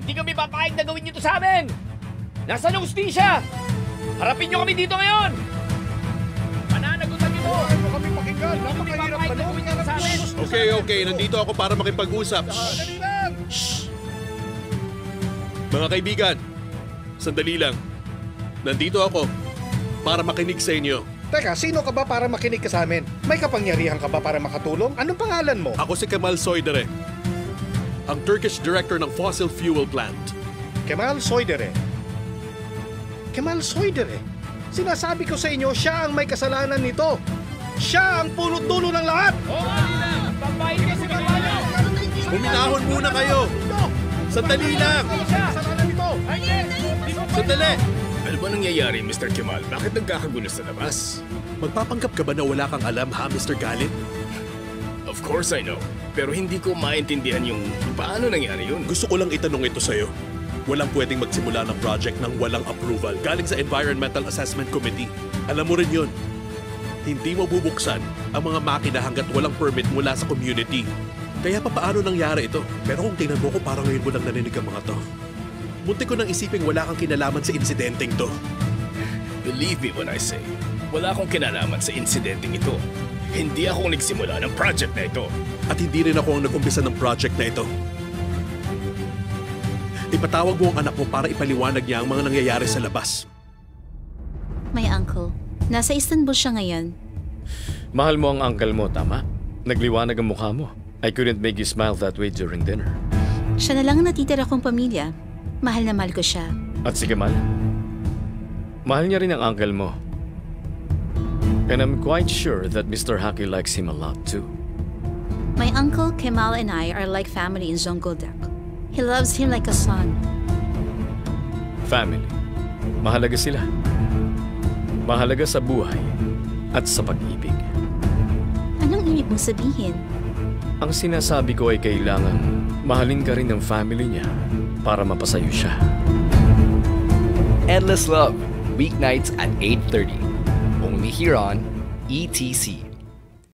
Hindi kami papayag na gawin nyo to sa amin! Nasaan ang hustisya? Harapin nyo kami dito ngayon! Mananagutan nyo to! Ano kami pakinggan? Napakahirap pa doon. Okay. Nandito ako para makipag-usap. Dali lang! Mga kaibigan, sandali lang. Nandito ako para makinig sa inyo. Teka, sino ka ba para makinig ka sa amin? May kapangyarihan ka ba para makatulong? Anong pangalan mo? Ako si Kemal Soydere, ang Turkish director ng fossil fuel plant. Kemal Soydere. Kemal Soydere. Sinasabi ko sa inyo, siya ang may kasalanan nito. Siya ang punot dulo ng lahat. Pampahin ka si Kemal! Huminahon muna kayo! Sandali lang! Kasalanan nito. Sandali! Ano ba nangyayari, Mr. Kemal? Bakit nagkakagulo sa labas? Magpapanggap ka ba na wala kang alam, ha, Mr. Galit? Of course I know. Pero hindi ko maintindihan yung paano nangyari yun. Gusto ko lang itanong ito sa'yo. Walang pwedeng magsimula ng project ng walang approval galing sa Environmental Assessment Committee. Alam mo rin yun. Hindi mo bubuksan ang mga makina hanggat walang permit mula sa community. Kaya paano nangyari ito? Pero kung tingnan mo ko, parang ngayon mo lang narinig ang mga to. Munti ko nang isiping wala kang kinalaman sa insidenteng to. Believe me when I say, wala akong kinalaman sa insidenteng ito. Hindi ako nagsimula ng project na ito. At hindi rin ako ang nag-umpisa ng project na ito. Ipatawag mo ang anak mo para ipaliwanag niya ang mga nangyayari sa labas. My uncle. Nasa Istanbul siya ngayon. Mahal mo ang uncle mo, tama? Nagliwanag ang mukha mo. I couldn't make you smile that way during dinner. Siya na lang ang natitira kong pamilya. Mahal na mahal ko siya. At si Kemal? Mahal niya rin ang uncle mo. And I'm quite sure that Mr. Haki likes him a lot too. My uncle Kemal and I are like family in Zonguldak. He loves him like a son. Family. Mahalaga sila. Mahalaga sa buhay at sa pag-ibig. Anong ibig mong sabihin? Ang sinasabi ko ay kailangan mahalin ka rin ng family niya para mapasayo siya. Endless Love, weeknights at 8:30. Only here on ETC.